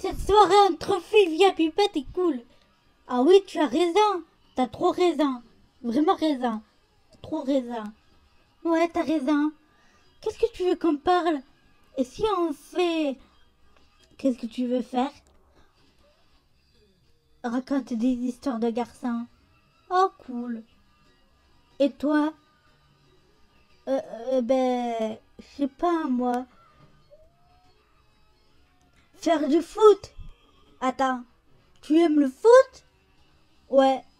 Cette soirée entre filles via pipette est cool. Ah oui, tu as raison. T'as trop raison. Vraiment raison. Trop raison. Ouais, t'as raison. Qu'est-ce que tu veux qu'on parle? Et si on fait... Qu'est-ce que tu veux faire? Raconte des histoires de garçons. Oh, cool. Et toi? Je sais pas, moi. Faire du foot? Attends, tu aimes le foot? Ouais.